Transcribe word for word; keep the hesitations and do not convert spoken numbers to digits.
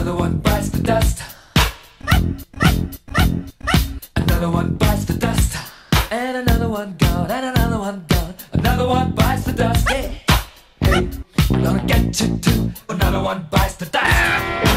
Another one bites the dust. Another one bites the dust. And another one gone, and another one gone. Another one bites the dust. Hey, hey, I'm gonna get you too. Another one bites the dust.